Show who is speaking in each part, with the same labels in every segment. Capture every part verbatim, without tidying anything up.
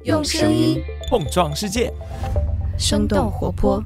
Speaker 1: 用声音
Speaker 2: 碰撞世界，
Speaker 1: 生动活泼。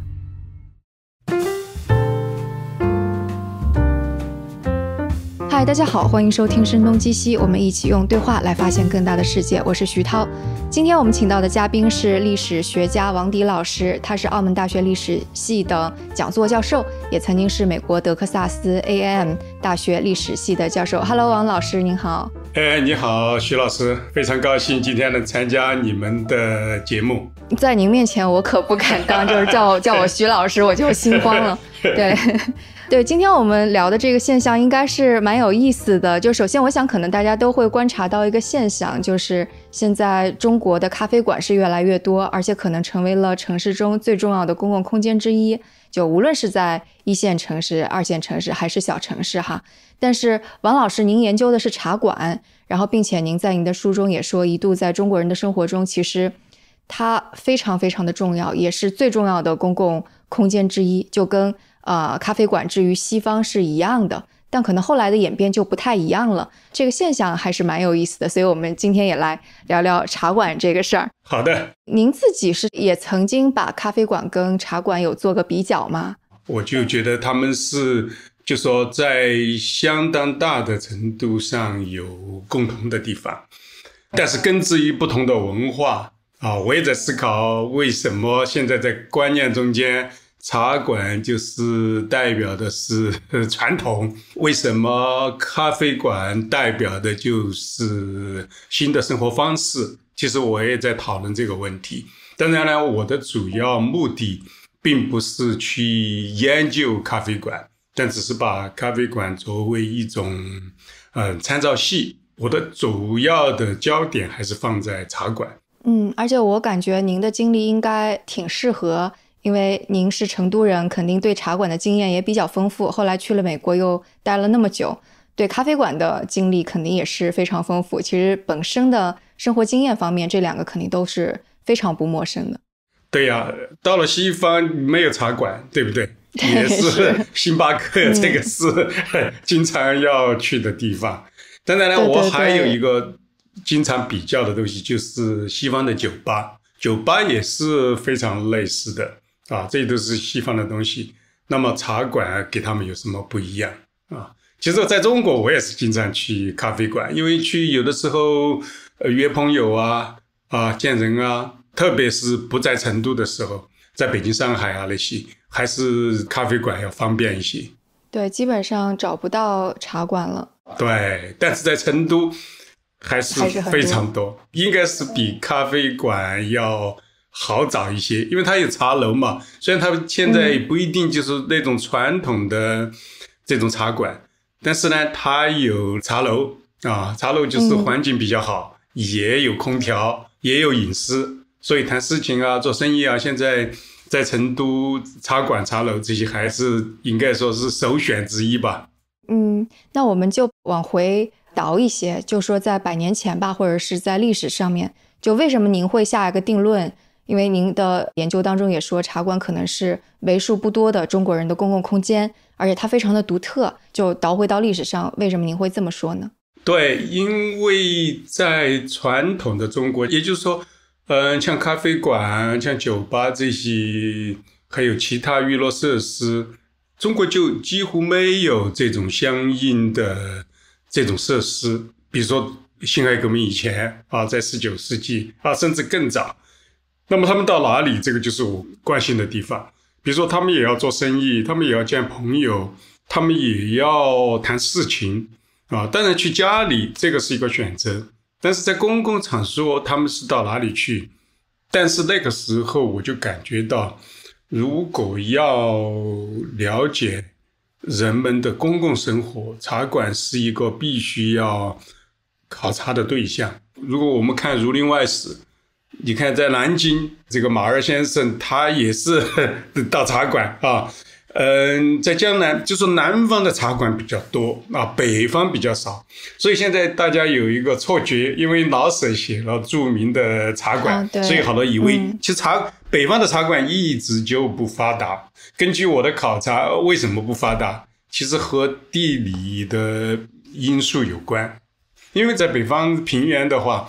Speaker 3: 嗨，大家好，欢迎收听声东击西，我们一起用对话来发现更大的世界。我是徐涛。今天我们请到的嘉宾是历史学家王迪老师，他是澳门大学历史系的讲座教授，也曾经是美国德克萨斯 A and M 大学历史系的教授。Hello， 王老师您好。
Speaker 4: 哎，你好，徐老师，非常高兴今天能参加你们的节目。
Speaker 3: 在您面前我可不敢当，就是叫我叫我徐老师我就心慌了。对对，今天我们聊的这个现象应该是蛮有意思的。就首先我想可能大家都会观察到一个现象，就是现在中国的咖啡馆是越来越多，而且可能成为了城市中最重要的公共空间之一，就无论是在一线城市、二线城市还是小城市哈。但是王老师您研究的是茶馆，然后并且您在您的书中也说，一度在中国人的生活中其实它非常非常的重要，也是最重要的公共空间之一，就跟呃咖啡馆至于西方是一样的，但可能后来的演变就不太一样了。这个现象还是蛮有意思的，所以我们今天也来聊聊茶馆这个事儿。
Speaker 4: 好的。
Speaker 3: 您自己是也曾经把咖啡馆跟茶馆有做个比较吗？
Speaker 4: 我就觉得他们是就说在相当大的程度上有共同的地方，但是根植于不同的文化啊。我也在思考为什么现在在观念中间茶馆就是代表的是传统，为什么咖啡馆代表的就是新的生活方式。其实我也在讨论这个问题。当然了，我的主要目的并不是去研究咖啡馆，但只是把咖啡馆作为一种呃参照系。我的主要的焦点还是放在茶馆。
Speaker 3: 嗯，而且我感觉您的经历应该挺适合，因为您是成都人，肯定对茶馆的经验也比较丰富，后来去了美国又待了那么久，对咖啡馆的经历肯定也是非常丰富。其实本身的生活经验方面，这两个肯定都是非常不陌生的。
Speaker 4: 对呀，到了西方没有茶馆，对不对？也是星巴克，这个是经常要去的地方。当然了，我还有一个经常比较的东西，就是西方的酒吧。酒吧也是非常类似的啊，这都是西方的东西。那么茶馆给他们有什么不一样啊？其实在中国我也是经常去咖啡馆，因为去有的时候呃约朋友啊啊见人啊，特别是不在成都的时候，在北京上海啊那些，还是咖啡馆要方便一些。
Speaker 3: 对，基本上找不到茶馆了。
Speaker 4: 对，但是在成都还是非常多，应该是比咖啡馆要好找一些，因为它有茶楼嘛。虽然它现在不一定就是那种传统的这种茶馆，嗯、但是呢，它有茶楼啊，茶楼就是环境比较好，嗯、也有空调，也有隐私，所以谈事情啊、做生意啊，现在在成都茶馆、茶楼这些还是应该说是首选之一吧。
Speaker 3: 嗯，那我们就往回倒一些，就说在百年前吧，或者是在历史上面，就为什么您会下一个定论？因为您的研究当中也说，茶馆可能是为数不多的中国人的公共空间，而且它非常的独特。就倒回到历史上，为什么您会这么说呢？
Speaker 4: 对，因为在传统的中国，也就是说，嗯、呃，像咖啡馆、像酒吧这些，还有其他娱乐设施，中国就几乎没有这种相应的这种设施。比如说辛亥革命以前啊，在十九世纪啊，甚至更早。那么他们到哪里，这个就是我关心的地方。比如说他们也要做生意，他们也要见朋友，他们也要谈事情啊。当然去家里这个是一个选择，但是在公共场所他们是到哪里去？但是那个时候我就感觉到，如果要了解人们的公共生活，茶馆是一个必须要考察的对象。如果我们看《儒林外史》，你看在南京，这个马二先生他也是到茶馆啊。嗯，在江南就说南方的茶馆比较多啊，北方比较少，所以现在大家有一个错觉，因为老舍写了著名的茶馆，啊、所以好多以为、嗯、其实茶北方的茶馆一直就不发达。根据我的考察，为什么不发达？其实和地理的因素有关，因为在北方平原的话，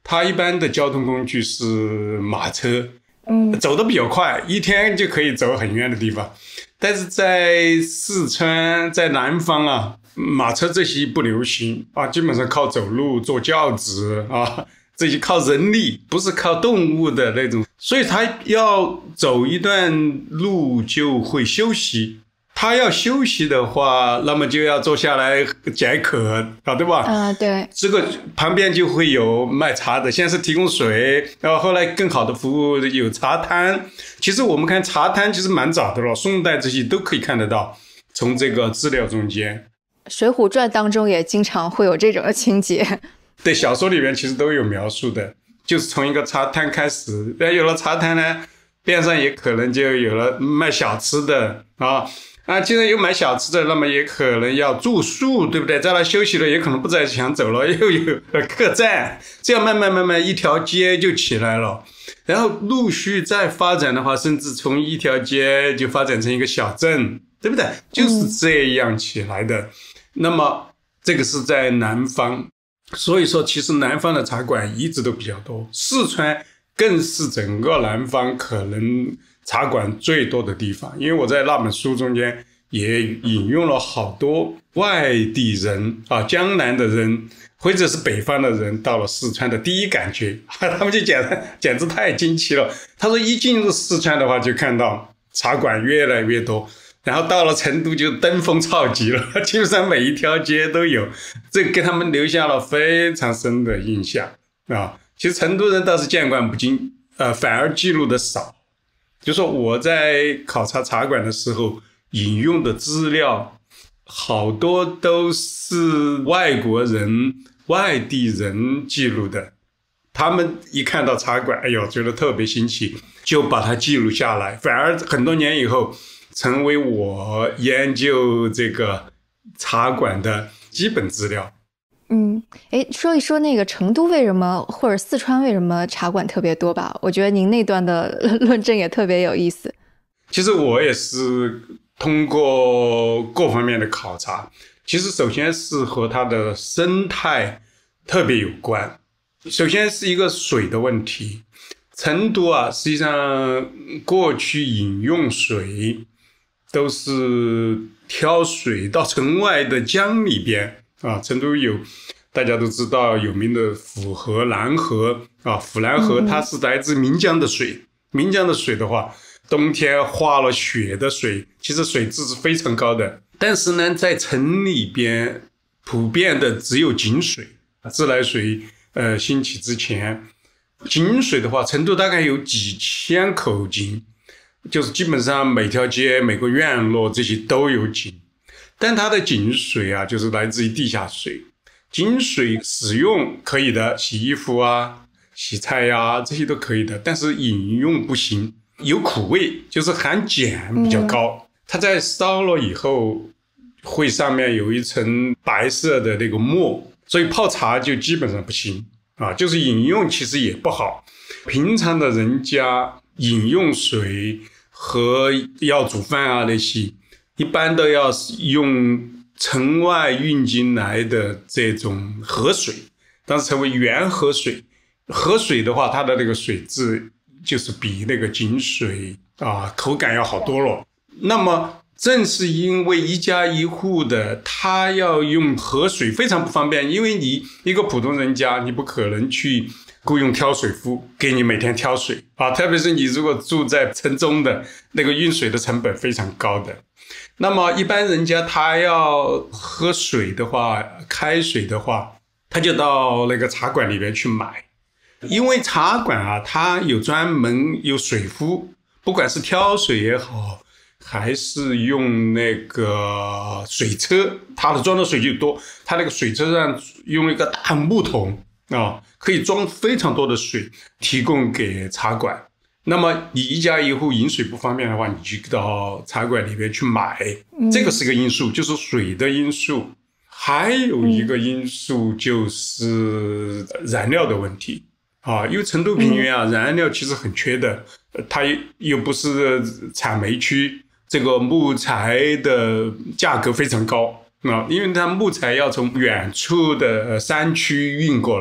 Speaker 4: 它一般的交通工具是马车，
Speaker 3: 嗯，
Speaker 4: 走得比较快，一天就可以走很远的地方。但是在四川，在南方啊，马车这些不流行啊，基本上靠走路、坐轿子啊，这些靠人力，不是靠动物的那种，所以他要走一段路就会休息。他要休息的话，那么就要坐下来解渴啊，对吧？
Speaker 3: 啊、呃，对。
Speaker 4: 这个旁边就会有卖茶的，先是提供水，然后后来更好的服务有茶摊。其实我们看茶摊其实蛮早的了，宋代这些都可以看得到，从这个资料中间。
Speaker 3: 《水浒传》当中也经常会有这种的情节。
Speaker 4: 对，小说里面其实都有描述的，就是从一个茶摊开始，有了茶摊呢，边上也可能就有了卖小吃的啊。啊，既然有买小吃的，那么也可能要住宿，对不对？在那休息了，也可能不再想走了，又有客栈，这样慢慢慢慢一条街就起来了。然后陆续再发展的话，甚至从一条街就发展成一个小镇，对不对？就是这样起来的。嗯、那么这个是在南方，所以说其实南方的茶馆一直都比较多，四川更是整个南方可能茶馆最多的地方。因为我在那本书中间也引用了好多外地人啊，江南的人或者是北方的人到了四川的第一感觉，他们就简简直太惊奇了。他说一进入四川的话，就看到茶馆越来越多，然后到了成都就登峰造极了，基本上每一条街都有，这给他们留下了非常深的印象啊。其实成都人倒是见惯不惊，呃，反而记录的少。就说我在考察茶馆的时候引用的资料，好多都是外国人、外地人记录的。他们一看到茶馆，哎呦，觉得特别新奇，就把它记录下来。反而很多年以后，成为我研究这个茶馆的基本资料。
Speaker 3: 嗯，诶，说一说那个成都为什么或者四川为什么茶馆特别多吧？我觉得您那段的论证也特别有意思。
Speaker 4: 其实我也是通过各方面的考察，其实首先是和它的生态特别有关。首先是一个水的问题，成都啊，实际上过去饮用水都是挑水到城外的江里边啊，成都有大家都知道有名的府河、兰河啊，府兰河它是来自岷江的水，岷江的水的话，冬天化了雪的水，其实水质是非常高的。但是呢，在城里边普遍的只有井水，自来水呃兴起之前，井水的话，成都大概有几千口井，就是基本上每条街、每个院落这些都有井。但它的井水啊，就是来自于地下水。井水使用可以的，洗衣服啊、洗菜呀、啊，这些都可以的，但是饮用不行，有苦味，就是含碱比较高。嗯、它在烧了以后，会上面有一层白色的那个沫，所以泡茶就基本上不行啊，就是饮用其实也不好。平常的人家饮用水和要煮饭啊那些，一般都要用城外运进来的这种河水，当时称为原河水。河水的话，它的那个水质就是比那个井水啊口感要好多了。那么正是因为一家一户的他要用河水非常不方便，因为你一个普通人家，你不可能去雇佣挑水夫给你每天挑水啊，特别是你如果住在城中的，那个运水的成本非常高的。那么一般人家他要喝水的话，开水的话，他就到那个茶馆里面去买。因为茶馆啊，它有专门有水夫，不管是挑水也好，还是用那个水车，它的装的水就多，它那个水车上用一个大木桶啊，可以装非常多的水提供给茶馆。那么你一家一户饮水不方便的话，你就到茶馆里面去买，这个是个因素，就是水的因素。还有一个因素就是燃料的问题啊，因为成都平原啊，燃料其实很缺的，它又不是产煤区，这个木材的价格非常高啊，因为它木材要从远处的山区运过来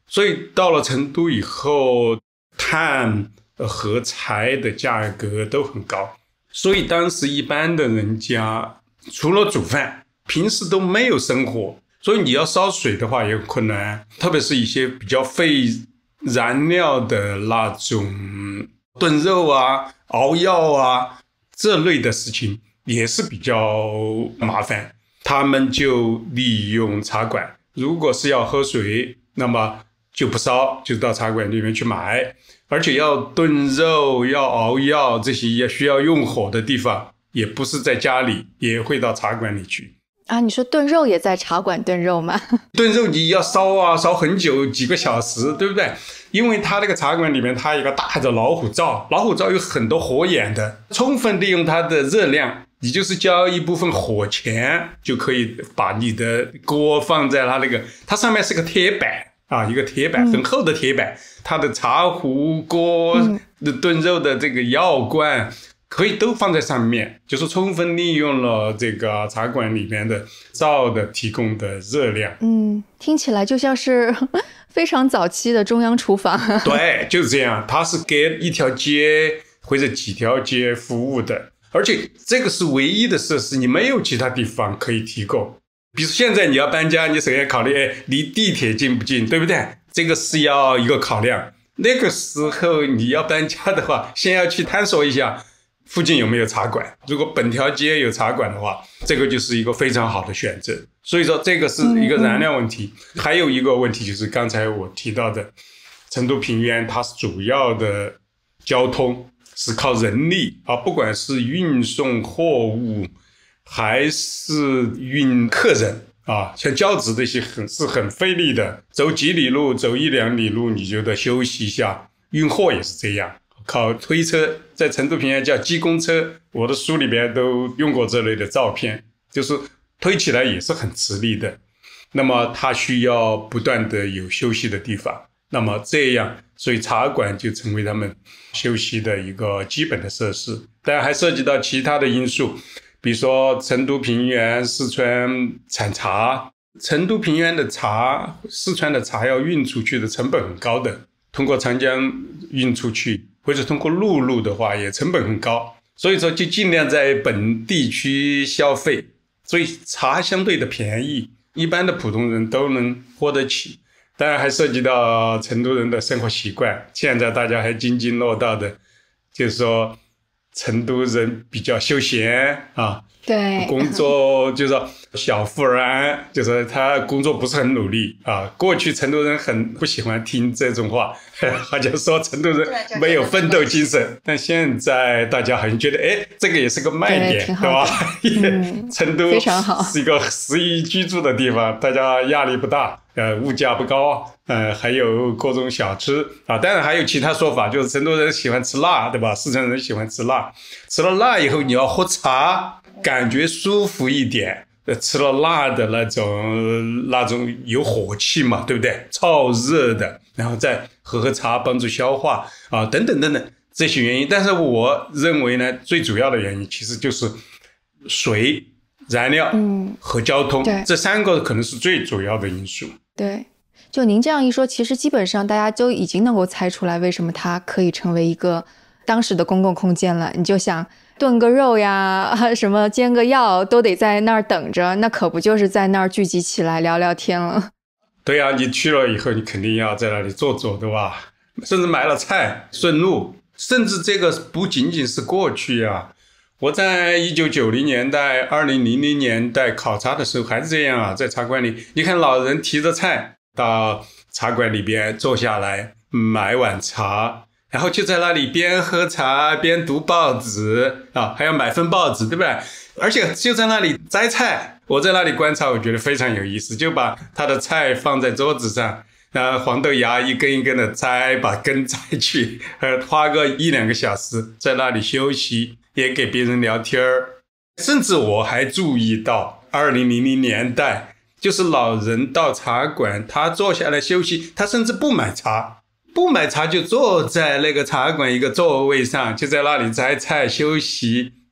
Speaker 4: 所以到了成都以后，炭和柴的价格都很高，所以当时一般的人家除了煮饭，平时都没有生火，所以你要烧水的话也很困难，特别是一些比较费燃料的那种炖肉啊、熬药啊这类的事情也是比较麻烦。他们就利用茶馆，如果是要喝水，那么就不烧，就到茶馆里面去买，而且要炖肉、要熬药这些也需要用火的地方，也不是在家里，也会到茶馆里去。
Speaker 3: 啊，你说炖肉也在茶馆炖肉吗？
Speaker 4: 炖肉你要烧啊，烧很久，几个小时，对不对？因为它那个茶馆里面，它有一个大的老虎灶，老虎灶有很多火眼的，充分利用它的热量，你就是交一部分火钱，就可以把你的锅放在它那个，它上面是个铁板啊，一个铁板，很厚的铁板，嗯、它的茶壶、锅、嗯、炖肉的这个药罐。可以都放在上面，就是充分利用了这个茶馆里面的灶的提供的热量。
Speaker 3: 嗯，听起来就像是非常早期的中央厨房。
Speaker 4: 对，就是这样，它是给一条街或者几条街服务的，而且这个是唯一的设施，你没有其他地方可以提供。比如现在你要搬家，你首先考虑，哎，离地铁近不近，对不对？这个是要一个考量。那个时候你要搬家的话，先要去探索一下附近有没有茶馆，如果本条街有茶馆的话，这个就是一个非常好的选择。所以说这个是一个燃料问题。嗯嗯，还有一个问题就是刚才我提到的成都平原，它是主要的交通是靠人力啊，不管是运送货物还是运客人啊，像轿子这些很是很费力的，走几里路，走一两里路你就得休息一下，运货也是这样，靠推车，在成都平原叫鸡公车，我的书里边都用过这类的照片，就是推起来也是很吃力的。那么它需要不断的有休息的地方，那么这样，所以茶馆就成为他们休息的一个基本的设施。当然还涉及到其他的因素，比如说成都平原、四川产茶，成都平原的茶、四川的茶要运出去的成本很高的，通过长江运出去，或者通过陆路的话也成本很高，所以说就尽量在本地区消费，所以茶相对的便宜，一般的普通人都能获得起。当然还涉及到成都人的生活习惯，现在大家还津津乐道的就是说成都人比较休闲啊，
Speaker 3: 对，
Speaker 4: 工作就是说小富而安，就是他工作不是很努力啊。过去成都人很不喜欢听这种话，好像说成都人没有奋斗精神，但现在大家好像觉得，哎，这个也是个卖点， 对, 对吧？嗯、成都是一个适宜居住的地方，大家压力不大，呃，物价不高，呃，还有各种小吃啊。当然还有其他说法，就是成都人喜欢吃辣，对吧？四川人喜欢吃辣，吃了辣以后你要喝茶，感觉舒服一点。吃了辣的那种那种有火气嘛，对不对？燥热的，然后再喝喝茶帮助消化啊，等等等等这些原因。但是我认为呢，最主要的原因其实就是水、燃料和交通，嗯、这三个可能是最主要的因素。
Speaker 3: 对，就您这样一说，其实基本上大家就已经能够猜出来为什么它可以成为一个当时的公共空间了。你就想炖个肉呀，什么煎个药都得在那儿等着，那可不就是在那儿聚集起来聊聊天了。
Speaker 4: 对呀、啊，你去了以后你肯定要在那里坐坐，对吧？甚至买了菜顺路，甚至这个不仅仅是过去啊，我在一九九零年代二零零零年代考察的时候还是这样啊，在茶馆里你看老人提着菜到茶馆里边坐下来买碗茶，然后就在那里边喝茶边读报纸啊，还要买份报纸，对不对？而且就在那里摘菜，我在那里观察，我觉得非常有意思，就把他的菜放在桌子上，然后黄豆芽一根一根的摘，把根摘去，呃，花个一两个小时在那里休息，也给别人聊天儿。甚至我还注意到二零零零年代，就是老人到茶馆，他坐下来休息，他甚至不买茶。不买茶就坐在那个茶馆一个座位上，就在那里摘菜休息，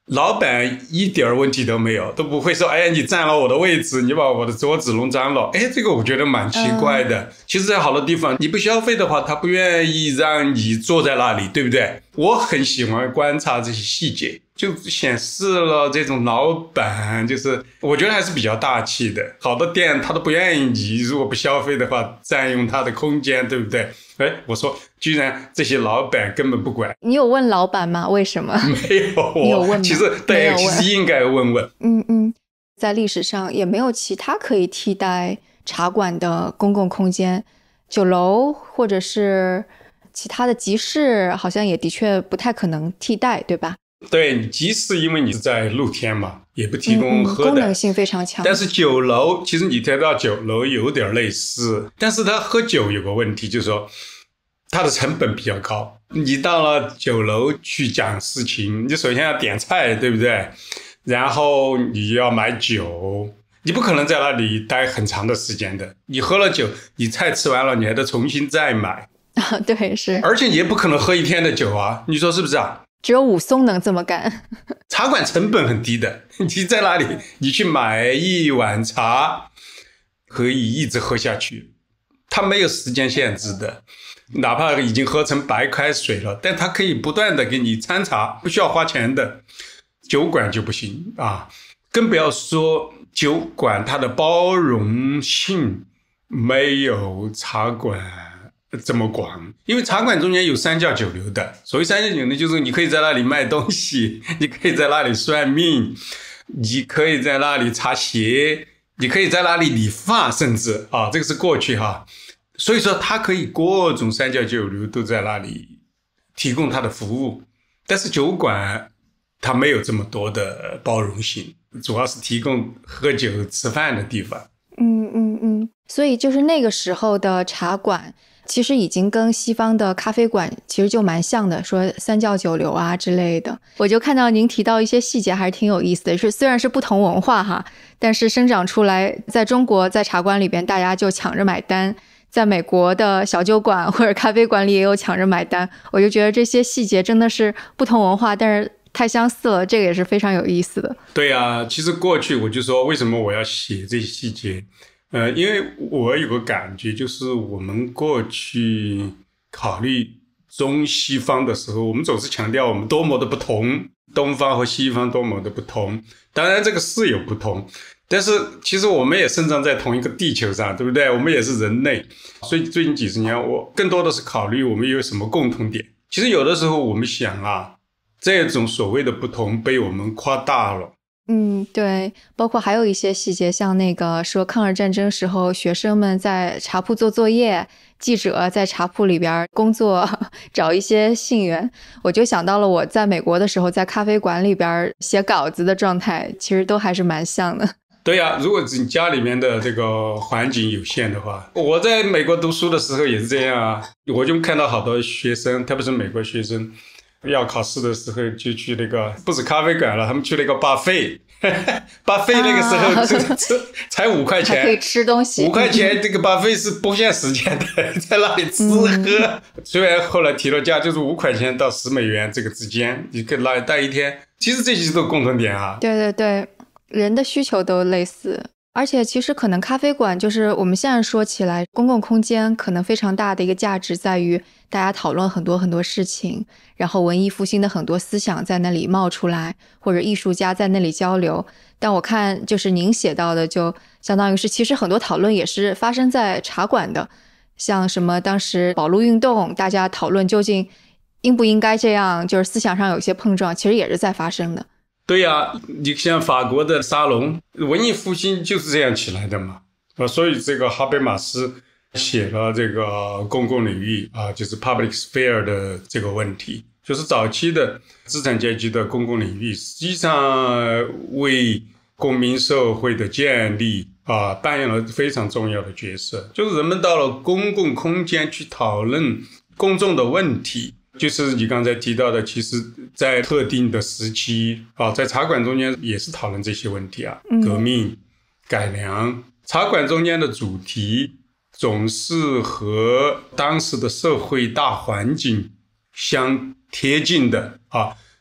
Speaker 4: 老板一点问题都没有，都不会说，哎，你占了我的位置，你把我的桌子弄脏了。哎，这个我觉得蛮奇怪的。嗯、其实在好多地方，你不消费的话，他不愿意让你坐在那里，对不对？我很喜欢观察这些细节，就显示了这种老板就是我觉得还是比较大气的。好多店他都不愿意你如果不消费的话占用他的空间，对不对？哎，我说居然这些老板根本不管。
Speaker 3: 你有问老板吗？为什么？
Speaker 4: 没有，
Speaker 3: 你有问吗？
Speaker 4: 其实对，其实应该问问。
Speaker 3: 嗯嗯，在历史上也没有其他可以替代茶馆的公共空间，酒楼或者是其他的集市好像也的确不太可能替代，对吧？
Speaker 4: 对，集市因为你是在露天嘛，也不提供喝的，
Speaker 3: 嗯嗯、功能性非常强。
Speaker 4: 但是酒楼其实你提到酒楼有点类似，但是他喝酒有个问题，就是说它的成本比较高。你到了酒楼去讲事情，你首先要点菜，对不对？然后你要买酒，你不可能在那里待很长的时间的。你喝了酒，你菜吃完了，你还得重新再买。
Speaker 3: 啊，对，是。
Speaker 4: 而且你也不可能喝一天的酒啊，你说是不是啊？
Speaker 3: 只有武松能这么干。
Speaker 4: 茶馆成本很低的，你在那里你去买一碗茶可以一直喝下去，它没有时间限制的，哪怕已经喝成白开水了，但它可以不断的给你掺茶，不需要花钱的。酒馆就不行啊，更不要说酒馆它的包容性没有茶馆这么广，因为茶馆中间有三教九流的。所谓三教九流就是你可以在那里卖东西，你可以在那里算命，你可以在那里擦鞋，你可以在那里理发，甚至啊，这个是过去哈。所以说它可以各种三教九流都在那里提供它的服务，但是酒馆它没有这么多的包容性，主要是提供喝酒吃饭的地方。
Speaker 3: 嗯嗯嗯，所以就是那个时候的茶馆其实已经跟西方的咖啡馆其实就蛮像的，说三教九流啊之类的。我就看到您提到一些细节还是挺有意思的，是虽然是不同文化哈，但是生长出来在中国在茶馆里边大家就抢着买单，在美国的小酒馆或者咖啡馆里也有抢着买单。我就觉得这些细节真的是不同文化但是太相似了，这个也是非常有意思的。
Speaker 4: 对啊，其实过去我就说为什么我要写这些细节，呃，因为我有个感觉，就是我们过去考虑中西方的时候，我们总是强调我们多么的不同，东方和西方多么的不同。当然这个是有不同，但是其实我们也生长在同一个地球上，对不对？我们也是人类，所以最近几十年我更多的是考虑我们有什么共同点。其实有的时候我们想啊，这种所谓的不同被我们夸大了。
Speaker 3: 嗯，对，包括还有一些细节，像那个说抗日战争时候学生们在茶铺做作业，记者在茶铺里边工作找一些信源，我就想到了我在美国的时候在咖啡馆里边写稿子的状态，其实都还是蛮像的。
Speaker 4: 对呀、啊，如果你家里面的这个环境有限的话，我在美国读书的时候也是这样啊，我就看到好多学生，特别是美国学生要考试的时候就去那个不止咖啡馆了，他们去那个 buffet buffet 那个时候、啊、吃吃才五块钱，
Speaker 3: 还可以吃东西，
Speaker 4: 五块钱这个 buffet 是不限时间的，在那里吃喝、嗯、虽然后来提了价，就是五块钱到十美元这个之间，你可以那里待一天。其实这些都共同点啊，
Speaker 3: 对对对，人的需求都类似。而且其实可能咖啡馆就是我们现在说起来公共空间可能非常大的一个价值在于大家讨论很多很多事情，然后文艺复兴的很多思想在那里冒出来，或者艺术家在那里交流。但我看就是您写到的就相当于是其实很多讨论也是发生在茶馆的，像什么当时保路运动大家讨论究竟应不应该这样，就是思想上有一些碰撞，其实也是在发生的。
Speaker 4: 对呀、啊，你像法国的沙龙，文艺复兴就是这样起来的嘛。啊，所以这个哈贝马斯写了这个公共领域啊，就是 public sphere 的这个问题，就是早期的资产阶级的公共领域，实际上为公民社会的建立啊扮演了非常重要的角色。就是人们到了公共空间去讨论公众的问题。就是你刚才提到的，其实在特定的时期啊，在茶馆中间也是讨论这些问题啊，革命、改良。茶馆中间的主题总是和当时的社会大环境相贴近的啊，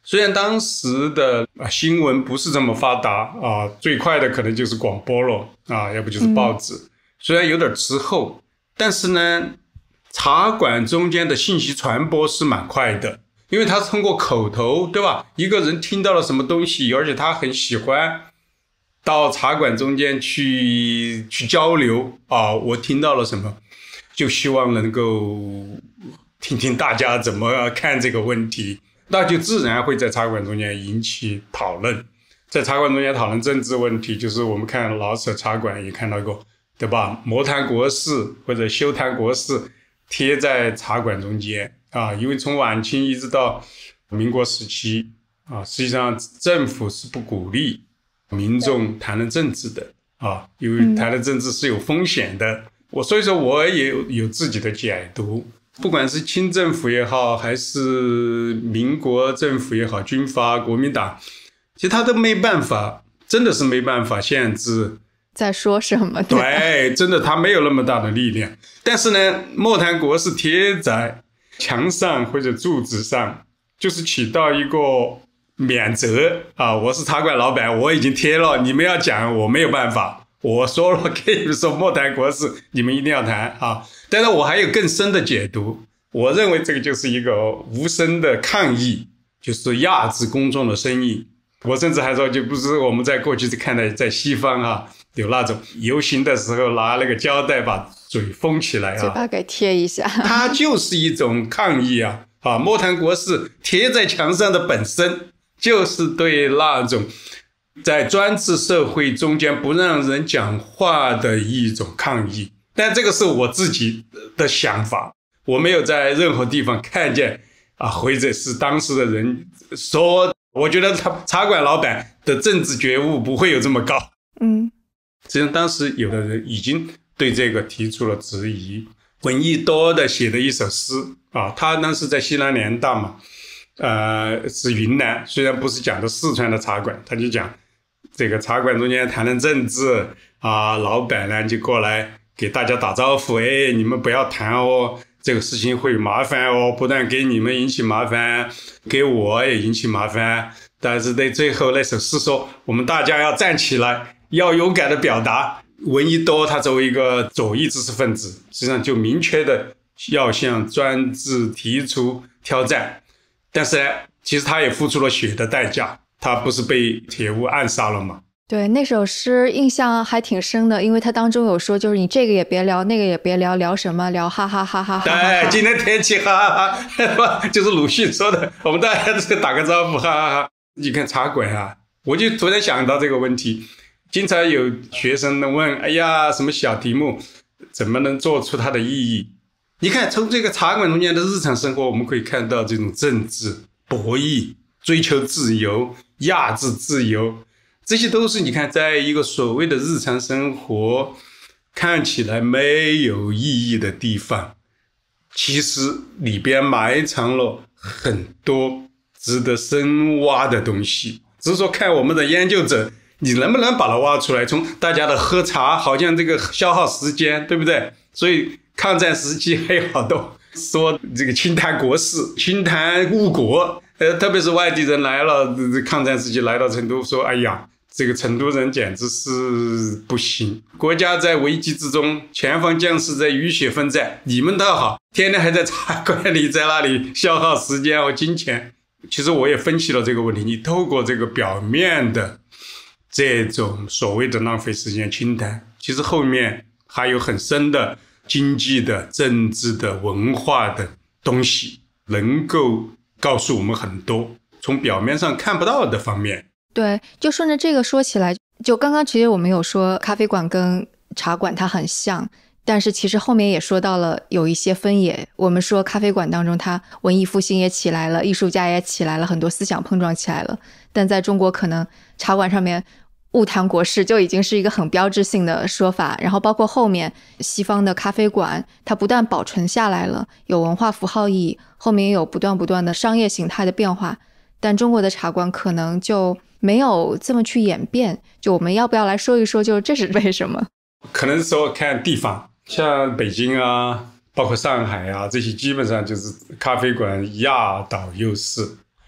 Speaker 4: 虽然当时的新闻不是这么发达啊，最快的可能就是广播了啊，要不就是报纸、嗯、虽然有点滞后，但是呢茶馆中间的信息传播是蛮快的，因为他是通过口头，对吧？一个人听到了什么东西，而且他很喜欢到茶馆中间去去交流啊，我听到了什么，就希望能够听听大家怎么看这个问题，那就自然会在茶馆中间引起讨论。在茶馆中间讨论政治问题，就是我们看老舍茶馆也看到过，对吧？摩谈国事或者休谈国事贴在茶馆中间啊，因为从晚清一直到民国时期啊，实际上政府是不鼓励民众谈论政治的啊，因为谈论政治是有风险的。嗯、我所以说我也有有自己的解读，不管是清政府也好，还是民国政府也好，军阀国民党，其实他都没办法，真的是没办法限制
Speaker 3: 在说什么。
Speaker 4: 对，真的他没有那么大的力量。但是呢，莫谈国事贴在墙上或者柱子上，就是起到一个免责啊，我是茶馆老板，我已经贴了，你们要讲我没有办法，我说了可以说莫谈国事，你们一定要谈啊。但是我还有更深的解读，我认为这个就是一个无声的抗议，就是压制公众的声音。我甚至还说，就不是我们在过去看到在西方啊，有那种游行的时候拿那个胶带把嘴封起来啊，
Speaker 3: 嘴巴给贴一下，
Speaker 4: 它就是一种抗议啊！啊，莫谈国事贴在墙上的本身就是对那种在专制社会中间不让人讲话的一种抗议。但这个是我自己的想法，我没有在任何地方看见啊，或者是当时的人说，我觉得他茶馆老板的政治觉悟不会有这么高。
Speaker 3: 嗯，
Speaker 4: 实际上当时有的人已经对这个提出了质疑。闻一多的写的一首诗啊，他当时在西南联大嘛，呃，是云南，虽然不是讲的四川的茶馆，他就讲这个茶馆中间谈论政治啊，老板呢就过来给大家打招呼，哎，你们不要谈哦，这个事情会有麻烦哦，不但给你们引起麻烦，给我也引起麻烦。但是在最后那首诗说，我们大家要站起来，要勇敢的表达。闻一多他作为一个左翼知识分子，实际上就明确的要向专制提出挑战。但是呢，其实他也付出了血的代价，他不是被铁屋暗杀了吗？
Speaker 3: 对，那首诗印象还挺深的，因为他当中有说，就是你这个也别聊，那个也别聊，聊什么聊哈哈哈哈哈哈。
Speaker 4: 对，今天天气哈哈哈，就是鲁迅说的，我们大家都打个招呼哈哈哈。你看茶馆啊，我就突然想到这个问题，经常有学生问，哎呀，什么小题目怎么能做出它的意义？你看从这个茶馆中间的日常生活，我们可以看到这种政治博弈、追求自由、压制自由，这些都是你看在一个所谓的日常生活看起来没有意义的地方，其实里边埋藏了很多值得深挖的东西，只是说看我们的研究者你能不能把它挖出来。从大家的喝茶好像这个消耗时间，对不对？所以抗战时期还有好多说这个清谈国事、清谈误国，呃，特别是外地人来了，抗战时期来到成都，说哎呀，这个成都人简直是不行，国家在危机之中，前方将士在浴血奋战，你们倒好，天天还在茶馆里在那里消耗时间和金钱。其实我也分析了这个问题，你透过这个表面的这种所谓的浪费时间清谈，其实后面还有很深的经济的、政治的、文化的东西，能够告诉我们很多从表面上看不到的方面。
Speaker 3: 对，就顺着这个说起来，就刚刚其实我们有说咖啡馆跟茶馆它很像，但是其实后面也说到了有一些分野。我们说咖啡馆当中它文艺复兴也起来了，艺术家也起来了，很多思想碰撞起来了，但在中国可能茶馆上面误谈国事就已经是一个很标志性的说法。然后包括后面西方的咖啡馆它不但保存下来了，有文化符号意义，后面也有不断不断的商业形态的变化，但中国的茶馆可能就没有这么去演变。就我们要不要来说一说，就这是为什么？
Speaker 4: 可能说看地方，像北京啊，包括上海啊，这些基本上就是咖啡馆压倒优势。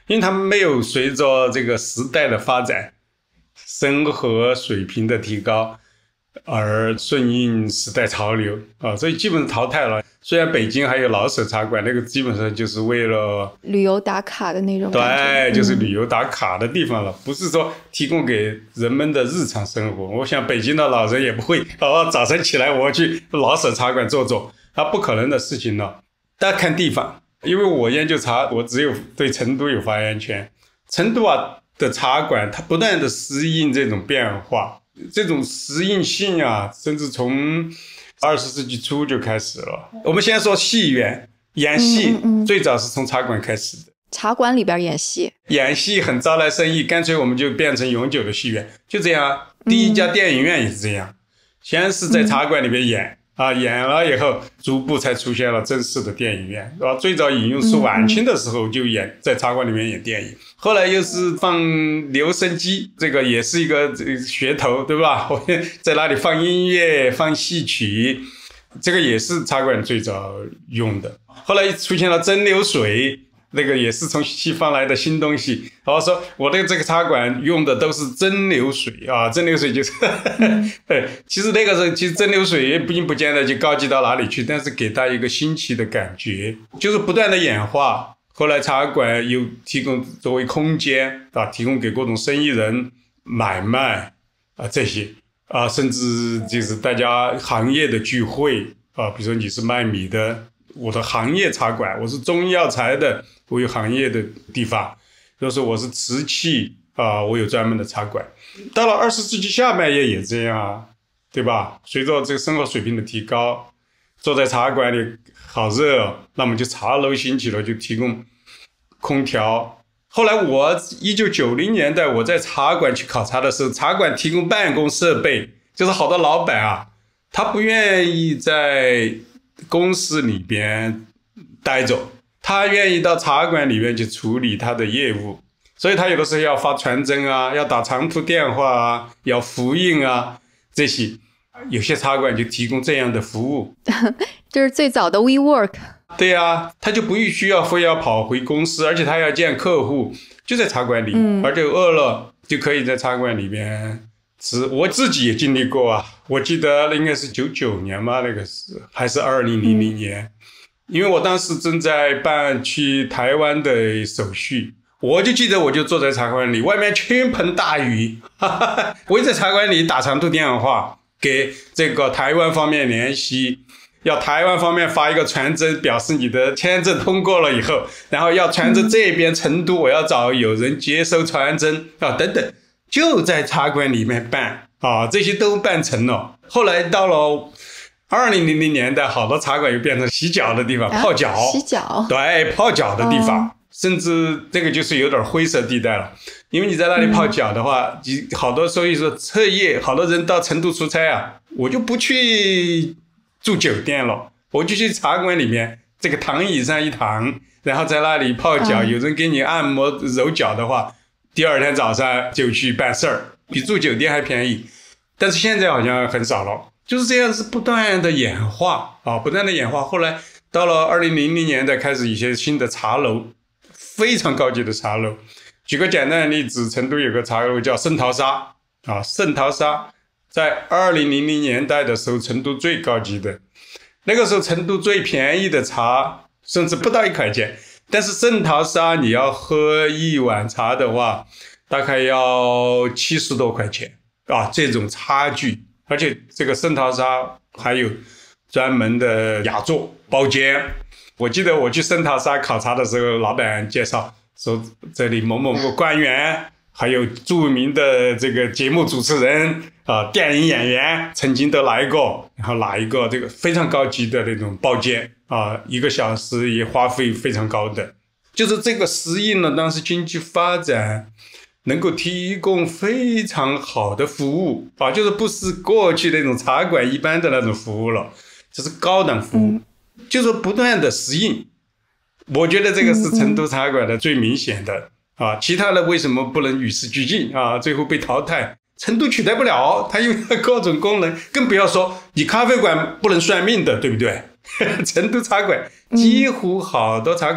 Speaker 4: 因为他们没有随着这个时代的发展，生活水平的提高而顺应时代潮流啊，所以基本上淘汰了。虽然北京还有老舍茶馆，那个基本上就是为了
Speaker 3: 旅游打卡的那种感
Speaker 4: 觉，对，就是旅游
Speaker 3: 嗯、
Speaker 4: 打卡的地方了，不是说提供给人们的日常生活。我想北京的老人也不会哦，早晨起来我去老舍茶馆坐坐，那不可能的事情了。大家看地方。因为我研究茶，我只有对成都有发言权。成都啊的茶馆，它不断的适应这种变化，这种适应性啊，甚至从二十世纪初就开始了。我们先说戏园，演戏
Speaker 3: 嗯嗯嗯
Speaker 4: 最早是从茶馆开始的。
Speaker 3: 茶馆里边演戏，
Speaker 4: 演戏很招来生意，干脆我们就变成永久的戏院，就这样。第一家电影院也是这样，嗯、先是在茶馆里边演。嗯啊，演了以后，逐步才出现了正式的电影院。啊，最早引用是晚清的时候就演在茶馆里面演电影，后来又是放留声机，这个也是一个噱头，对吧？我在那里放音乐、放戏曲，这个也是茶馆最早用的。后来出现了蒸馏水。那个也是从西方来的新东西，然后说我的这个茶馆用的都是蒸馏水啊，蒸馏水就是对，其实那个时候其实蒸馏水也并不见得就高级到哪里去，但是给他一个新奇的感觉，就是不断的演化。后来茶馆又提供作为空间啊，提供给各种生意人买卖啊这些啊，甚至就是大家行业的聚会啊，比如说你是卖米的，我的行业茶馆；我是中药材的，我有行业的地方；就是我是瓷器啊、呃，我有专门的茶馆。到了二十世纪下半叶也这样啊，对吧？随着这个生活水平的提高，坐在茶馆里好热，那么就茶楼兴起了，就提供空调。后来我一九九零年代我在茶馆去考察的时候，茶馆提供办公设备，就是好多老板啊，他不愿意在公司里边待着，他愿意到茶馆里面去处理他的业务，所以他有的时候要发传真啊，要打长途电话啊，要复印啊，这些有些茶馆就提供这样的服务。
Speaker 3: 就是最早的 WeWork。
Speaker 4: 对啊，他就不需要非要跑回公司，而且他要见客户就在茶馆里、嗯、而且饿了就可以在茶馆里面吃。我自己也经历过啊，我记得应该是九九年嘛，那个是还是二零零零年、嗯、因为我当时正在办去台湾的手续，我就记得我就坐在茶馆里，外面倾盆大雨，哈哈，我在茶馆里打长途电话给这个台湾方面联系，要台湾方面发一个传真表示你的签证通过了以后，然后要传真这边成都我要找有人接收传真啊等等，就在茶馆里面办啊，这些都办成了。后来到了二零零零年代，好多茶馆又变成洗脚的地方，泡脚、啊、
Speaker 3: 洗脚，
Speaker 4: 对，泡脚的地方、哦、甚至这个就是有点灰色地带了，因为你在那里泡脚的话、嗯、好多所以说彻夜，好多人到成都出差啊，我就不去住酒店了，我就去茶馆里面这个躺椅上一躺，然后在那里泡脚、嗯、有人给你按摩揉脚的话，第二天早上就去办事儿，比住酒店还便宜。但是现在好像很少了，就是这样是不断的演化啊，不断的演化。后来到了二零零零年代开始一些新的茶楼，非常高级的茶楼。举个简单的例子，成都有个茶楼叫圣淘沙啊，圣淘沙在二零零零年代的时候，成都最高级的，那个时候成都最便宜的茶甚至不到一块钱，但是圣淘沙你要喝一碗茶的话，大概要七十多块钱啊，这种差距。而且这个圣淘沙还有专门的雅座包间，我记得我去圣淘沙考察的时候，老板介绍说这里某某个官员，还有著名的这个节目主持人啊、呃，电影演员曾经都来过，然后拿一个这个非常高级的那种包间啊、呃，一个小时也花费非常高的，就是这个适应了当时经济发展，能够提供非常好的服务啊，就是不是过去那种茶馆一般的那种服务了，这是高档服务，嗯、就是不断的适应。我觉得这个是成都茶馆的最明显的。啊，其他的为什么不能与时俱进啊？最后被淘汰，成都取代不了，它有各种功能，更不要说你咖啡馆不能算命的，对不对？成都茶馆几乎好多茶馆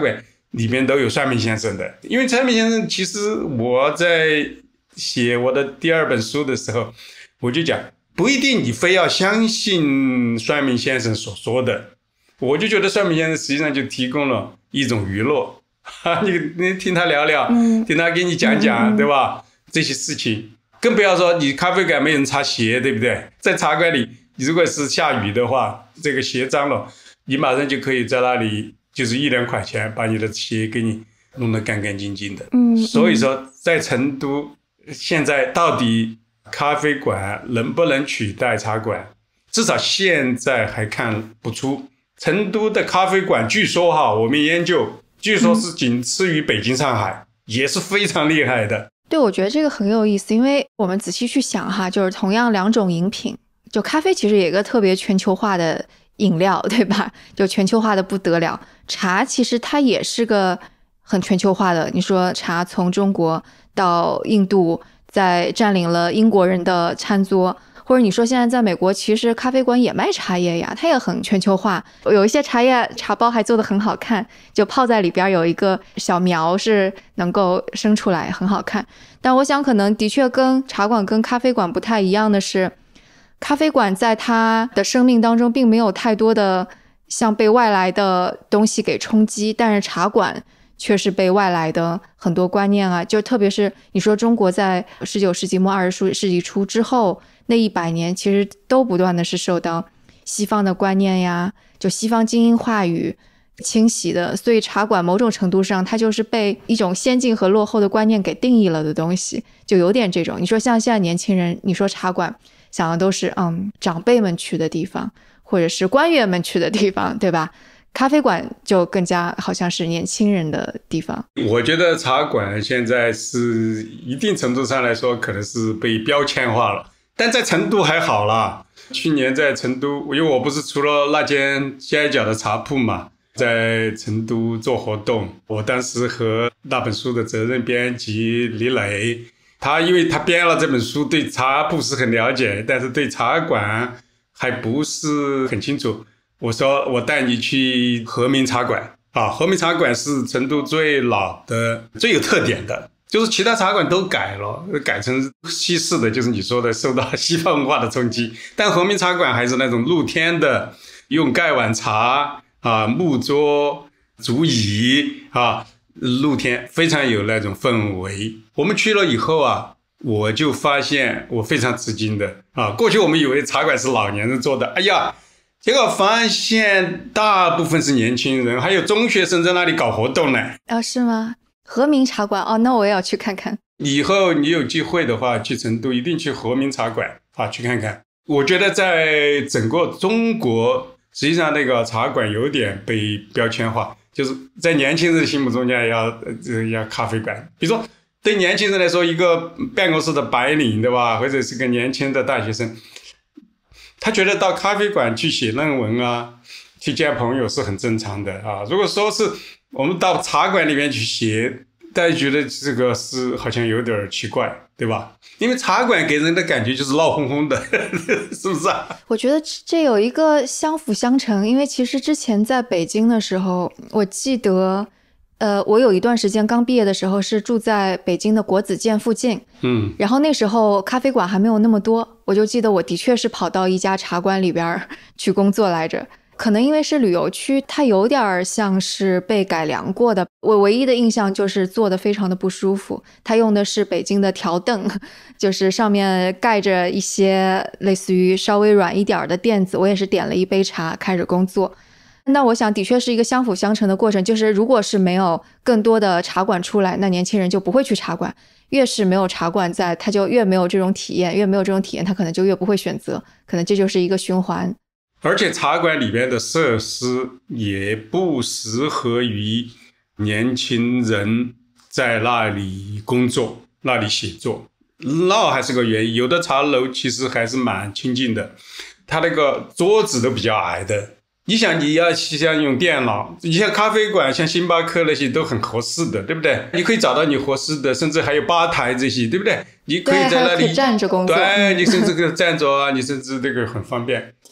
Speaker 4: 里面都有算命先生的。因为算命先生，其实我在写我的第二本书的时候，我就讲不一定你非要相信算命先生所说的，我就觉得算命先生实际上就提供了一种娱乐，你你听他聊聊，嗯、听他给你讲讲，嗯、对吧？这些事情，更不要说你咖啡馆没人擦鞋，对不对？在茶馆里，如果是下雨的话，这个鞋脏了，你马上就可以在那里就是一两块钱把你的鞋给你弄得干干净净的。嗯，所以说在成都现在到底咖啡馆能不能取代茶馆？至少现在还看不出。成都的咖啡馆据说哈，我们研究据说是仅次于北京、上海，嗯、也是非常厉害的。
Speaker 3: 对，我觉得这个很有意思，因为我们仔细去想哈，就是同样两种饮品，就咖啡其实也一个特别全球化的饮料，对吧？就全球化的不得了。茶其实它也是个很全球化的，你说茶从中国到印度，再占领了英国人的餐桌，或者你说现在在美国，其实咖啡馆也卖茶叶呀，它也很全球化。有一些茶叶茶包还做得很好看，就泡在里边有一个小苗是能够生出来，很好看。但我想可能的确跟茶馆跟咖啡馆不太一样的是，咖啡馆在它的生命当中并没有太多的像被外来的东西给冲击，但是茶馆却是被外来的很多观念啊，就特别是你说中国在十九世纪末二十世纪初之后那一百年，其实都不断的是受到西方的观念呀，就西方精英话语侵袭的，所以茶馆某种程度上它就是被一种先进和落后的观念给定义了的东西，就有点这种。你说像现在年轻人，你说茶馆想的都是嗯长辈们去的地方，或者是官员们去的地方，对吧？咖啡馆就更加好像是年轻人的地方。
Speaker 4: 我觉得茶馆现在是一定程度上来说可能是被标签化了，但在成都还好啦。去年在成都，因为我不是除了那间街角的茶铺嘛，在成都做活动，我当时和那本书的责任编辑李磊，他因为他编了这本书，对茶铺是很了解，但是对茶馆还不是很清楚。我说我带你去和民茶馆啊，和民茶馆是成都最老的、最有特点的，就是其他茶馆都改了，改成西式的，就是你说的受到西方文化的冲击，但和民茶馆还是那种露天的，用盖碗茶啊、木桌、竹椅啊，露天，非常有那种氛围。我们去了以后啊，我就发现我非常吃惊的啊，过去我们以为茶馆是老年人做的，哎呀。结果发现大部分是年轻人，还有中学生在那里搞活动呢。
Speaker 3: 哦，是吗？和民茶馆哦，那我也要去看看。
Speaker 4: 以后你有机会的话，去成都一定去和民茶馆啊，去看看。我觉得在整个中国，实际上那个茶馆有点被标签化，就是在年轻人心目中要要呃要咖啡馆。比如说对年轻人来说，一个办公室的白领，对吧？或者是个年轻的大学生。他觉得到咖啡馆去写论文啊，去见朋友是很正常的啊。如果说是我们到茶馆里面去写，大家觉得这个是好像有点奇怪，对吧？因为茶馆给人的感觉就是闹哄哄的，是不是啊？
Speaker 3: 我觉得这有一个相辅相成，因为其实之前在北京的时候，我记得呃，我有一段时间刚毕业的时候是住在北京的国子监附近，嗯，然后那时候咖啡馆还没有那么多，我就记得我的确是跑到一家茶馆里边去工作来着。可能因为是旅游区，它有点像是被改良过的。我唯一的印象就是坐得非常的不舒服，它用的是北京的条凳，就是上面盖着一些类似于稍微软一点的垫子。我也是点了一杯茶开始工作。那我想的确是一个相辅相成的过程，就是如果是没有更多的茶馆出来，那年轻人就不会去茶馆，越是没有茶馆在，他就越没有这种体验，越没有这种体验他可能就越不会选择，可能这就是一个循环。
Speaker 4: 而且茶馆里面的设施也不适合于年轻人在那里工作，那里写作，那还是个原因。有的茶楼其实还是蛮清静的，它那个桌子都比较矮的。你想你要想用电脑，你像咖啡馆像星巴克那些都很合适的，对不对？你可以找到你合适的，甚至还有吧台这些，对不对？你可以在那里
Speaker 3: 站着工作，
Speaker 4: 对，你甚至可以站着啊，你甚至这个很方便。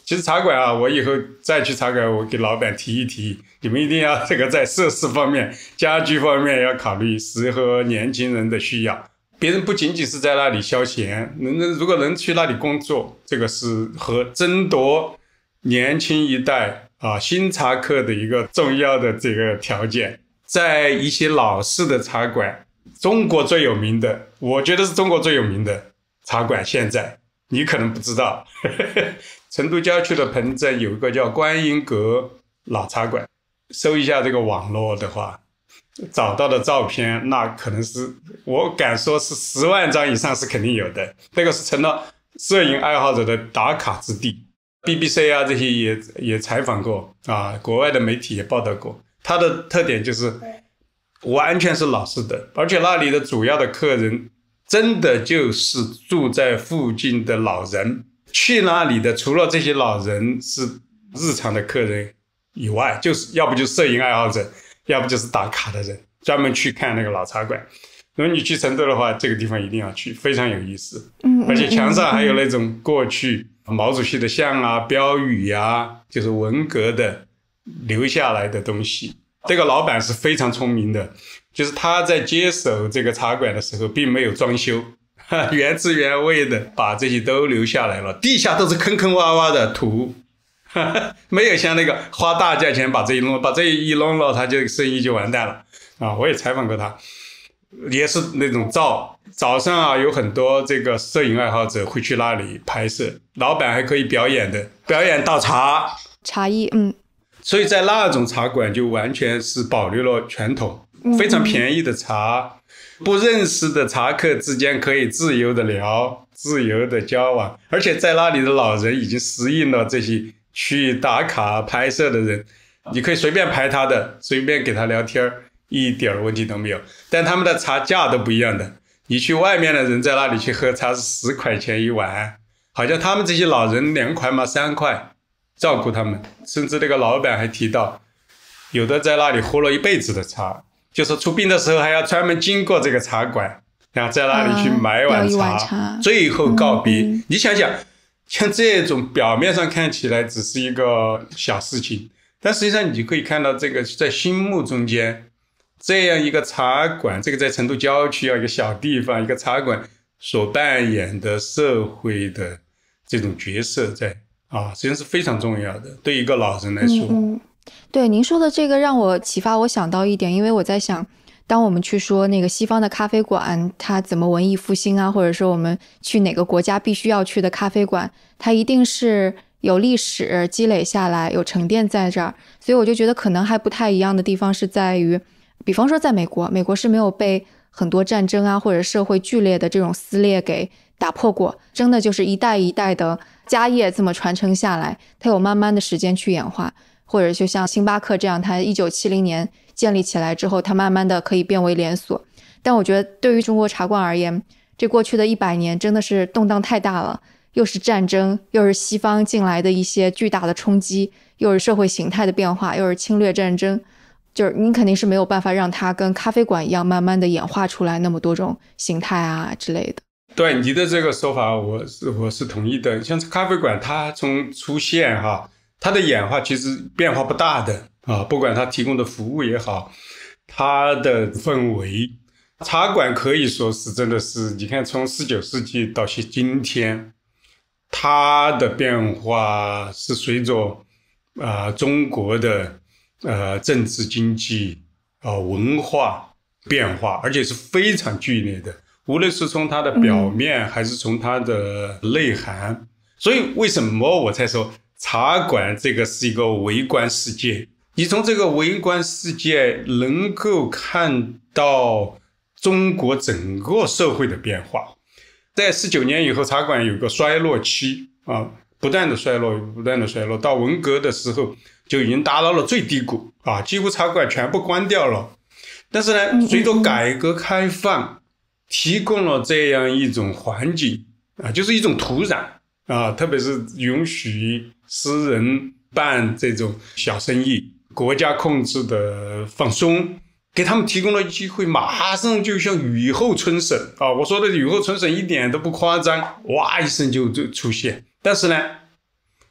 Speaker 4: 其实茶馆啊，我以后再去茶馆，我给老板提一提，你们一定要这个在设施方面、家居方面要考虑适合年轻人的需要。别人不仅仅是在那里消闲，能如果能去那里工作，这个是和争夺年轻一代啊新茶客的一个重要的这个条件。在一些老式的茶馆，中国最有名的，我觉得是中国最有名的茶馆，现在你可能不知道。成都郊区的彭镇有一个叫观音阁老茶馆，搜一下这个网络的话，找到的照片那可能是我敢说是十万张以上是肯定有的，这个是成了摄影爱好者的打卡之地。 B B C 啊这些也也采访过啊，国外的媒体也报道过。它的特点就是完全是老式的，而且那里的主要的客人真的就是住在附近的老人，去那里的除了这些老人是日常的客人以外，就是要不就是摄影爱好者，要不就是打卡的人，专门去看那个老茶馆。如果你去成都的话，这个地方一定要去，非常有意思。
Speaker 3: 嗯，
Speaker 4: 而且墙上还有那种过去毛主席的像啊、标语啊，就是文革的留下来的东西。这个老板是非常聪明的，就是他在接手这个茶馆的时候并没有装修，原汁原味的把这些都留下来了，地下都是坑坑洼洼的土，没有像那个花大价钱把这一弄，把这一弄了，他就生意就完蛋了啊！我也采访过他，也是那种照早上啊，有很多这个摄影爱好者会去那里拍摄，老板还可以表演的，表演倒茶
Speaker 3: 茶艺，嗯。
Speaker 4: 所以在那种茶馆就完全是保留了传统，非常便宜的茶，不认识的茶客之间可以自由的聊，自由的交往，而且在那里的老人已经适应了这些去打卡拍摄的人，你可以随便拍他的，随便给他聊天，一点问题都没有。但他们的茶价都不一样的，你去外面的人在那里去喝茶是十块钱一碗，好像他们这些老人两块嘛三块，照顾他们。甚至那个老板还提到，有的在那里喝了一辈子的茶，就是出殡的时候还要专门经过这个茶馆，然后在那里去买一碗 茶,、
Speaker 3: 啊、一碗茶
Speaker 4: 最后告别、
Speaker 3: 嗯、
Speaker 4: 你想想，像这种表面上看起来只是一个小事情，但实际上你可以看到这个在心目中间这样一个茶馆，这个在成都郊区啊一个小地方一个茶馆所扮演的社会的这种角色在啊，实际上是非常重要的，对一个老人来说。
Speaker 3: 嗯嗯，对，您说的这个让我启发我想到一点，因为我在想，当我们去说那个西方的咖啡馆它怎么文艺复兴啊，或者说我们去哪个国家必须要去的咖啡馆，它一定是有历史积累下来，有沉淀在这儿。所以我就觉得可能还不太一样的地方是在于，比方说在美国，美国是没有被很多战争啊或者社会剧烈的这种撕裂给打破过，真的就是一代一代的家业这么传承下来，它有慢慢的时间去演化。或者就像星巴克这样，它一九七零年建立起来之后，它慢慢的可以变为连锁。但我觉得对于中国茶馆而言，这过去的一百年真的是动荡太大了，又是战争，又是西方进来的一些巨大的冲击，又是社会形态的变化，又是侵略战争，就是你肯定是没有办法让它跟咖啡馆一样慢慢的演化出来那么多种形态啊之类的。
Speaker 4: 对你的这个说法我是我是同意的，像咖啡馆它从出现哈，它的演化其实变化不大的啊，不管它提供的服务也好，它的氛围，茶馆可以说是真的是，你看从十九世纪到今天，它的变化是随着呃中国的呃政治经济呃文化变化，而且是非常剧烈的，无论是从它的表面还是从它的内涵、嗯、所以为什么我才说茶馆这个是一个微观世界，你从这个微观世界能够看到中国整个社会的变化。在十九年以后，茶馆有个衰落期啊，不断的衰落不断的衰落，到文革的时候就已经达到了最低谷啊，几乎茶馆全部关掉了。但是呢，随着改革开放提供了这样一种环境啊，就是一种土壤啊，特别是允许私人办这种小生意，国家控制的放松，给他们提供了机会，马上就像雨后春笋啊！我说的雨后春笋一点都不夸张，哇一声就就出现。但是呢，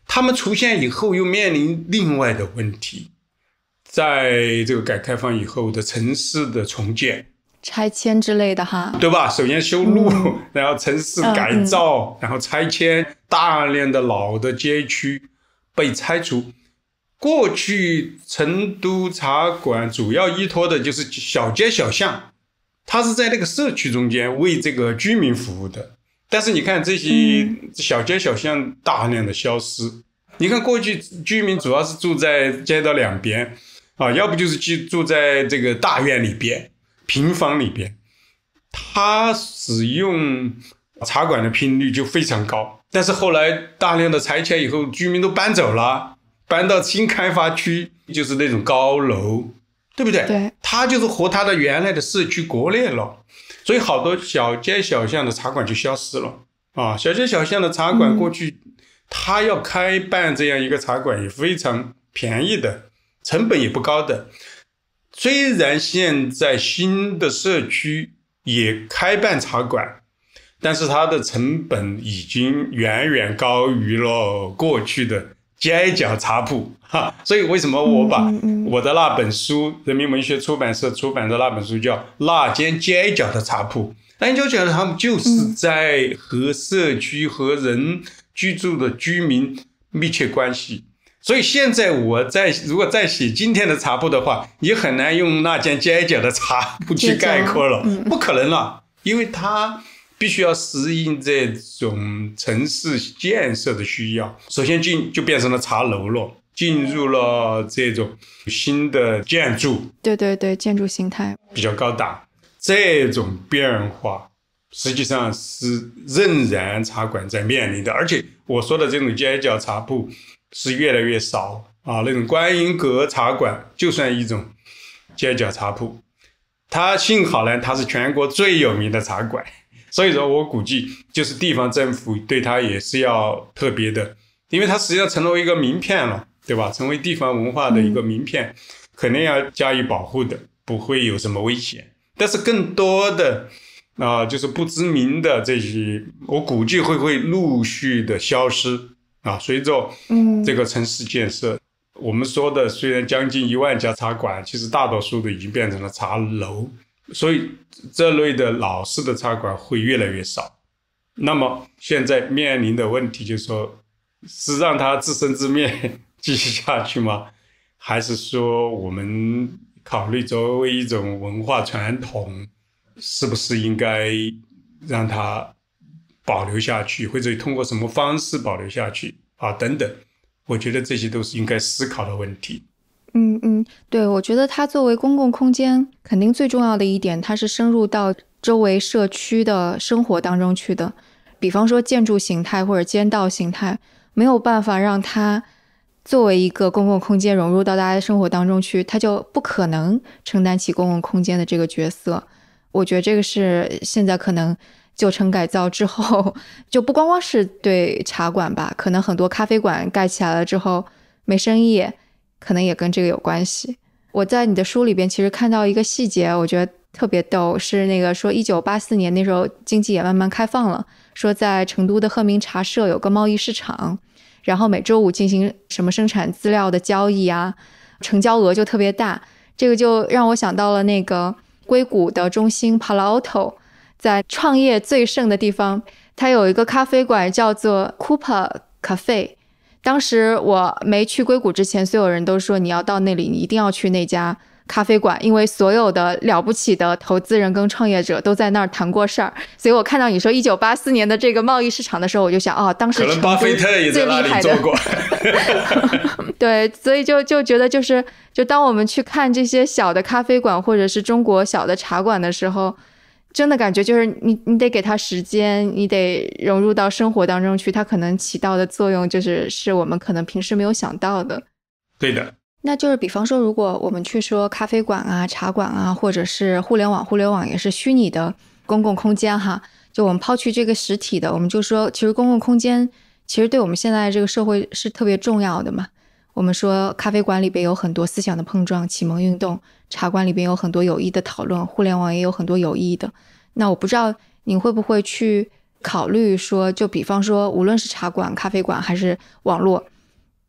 Speaker 4: 他们出现以后又面临另外的问题，在这个改革开放以后的城市的重建、
Speaker 3: 拆迁之类的哈，
Speaker 4: 对吧？首先修路，
Speaker 3: 嗯、
Speaker 4: 然后城市改造，
Speaker 3: 嗯、
Speaker 4: 然后拆迁，大量的老的街区被拆除。过去成都茶馆主要依托的就是小街小巷，它是在那个社区中间为这个居民服务的。但是你看这些小街小巷大量的消失，嗯、你看过去居民主要是住在街道两边啊，要不就是住在这个大院里边、平房里边，它使用茶馆的频率就非常高。但是后来大量的拆迁以后，居民都搬走了，搬到新开发区，就是那种高楼，对不对？
Speaker 3: 对，
Speaker 4: 它就是和它的原来的社区割裂了。所以好多小街小巷的茶馆就消失了啊！小街小巷的茶馆过去，嗯、他要开办这样一个茶馆也非常便宜的，成本也不高的。虽然现在新的社区也开办茶馆，但是它的成本已经远远高于了过去的街角茶铺哈。所以为什么我把我的那本书，嗯嗯、人民文学出版社出版的那本书叫《那间街角的茶铺》，那你就觉得他们就是在和社区和人居住的居民密切关系。所以现在我在如果再写今天的茶铺的话，也很难用那间街角的茶铺去概括了，嗯、不可能了，因为它必须要适应这种城市建设的需要。首先进就变成了茶楼了，进入了这种新的建筑，
Speaker 3: 对对对，建筑形态
Speaker 4: 比较高大。这种变化实际上是仍然茶馆在面临的，而且我说的这种街角茶铺是越来越少啊。那种观音阁茶馆就算一种街角茶铺，它幸好呢，它是全国最有名的茶馆。所以说我估计就是地方政府对它也是要特别的，因为它实际上成为一个名片了，对吧？成为地方文化的一个名片，嗯、肯定要加以保护的，不会有什么危险。但是更多的啊、呃，就是不知名的这些，我估计会会陆续的消失啊。随着这个城市建设，嗯、我们说的虽然将近一万家茶馆，其实大多数都已经变成了茶楼。所以这类的老式的茶馆会越来越少。那么现在面临的问题就是说，是让它自生自灭继续下去吗？还是说我们考虑作为一种文化传统，是不是应该让它保留下去，或者通过什么方式保留下去啊？等等，我觉得这些都是应该思考的问题。
Speaker 3: 嗯嗯，对，我觉得它作为公共空间，肯定最重要的一点，它是深入到周围社区的生活当中去的。比方说建筑形态或者街道形态，没有办法让它作为一个公共空间融入到大家的生活当中去，它就不可能承担起公共空间的这个角色。我觉得这个是现在可能旧城改造之后，就不光光是对茶馆吧，可能很多咖啡馆盖起来了之后没生意，可能也跟这个有关系。我在你的书里边其实看到一个细节，我觉得特别逗，是那个说一九八四年那时候经济也慢慢开放了，说在成都的鹤鸣茶社有个贸易市场，然后每周五进行什么生产资料的交易啊，成交额就特别大。这个就让我想到了那个硅谷的中心 Palo Alto， 在创业最盛的地方，它有一个咖啡馆叫做 Coupa Cafe。当时我没去硅谷之前，所有人都说你要到那里，你一定要去那家咖啡馆，因为所有的了不起的投资人跟创业者都在那儿谈过事儿。所以我看到你说一九八四年的这个贸易市场的时候，我就想，哦，当时
Speaker 4: 可能巴菲特也在那里做过。
Speaker 3: 对，所以就就觉得就是，就当我们去看这些小的咖啡馆或者是中国小的茶馆的时候，真的感觉就是你你得给它时间，你得融入到生活当中去，它可能起到的作用就是是我们可能平时没有想到的。
Speaker 4: 对的。
Speaker 3: 那就是比方说，如果我们去说咖啡馆啊、茶馆啊，或者是互联网，互联网也是虚拟的公共空间哈。就我们抛去这个实体的，我们就说，其实公共空间其实对我们现在这个社会是特别重要的嘛。我们说咖啡馆里边有很多思想的碰撞、启蒙运动，茶馆里边有很多有益的讨论，互联网也有很多有益的。那我不知道你会不会去考虑说，就比方说无论是茶馆、咖啡馆还是网络，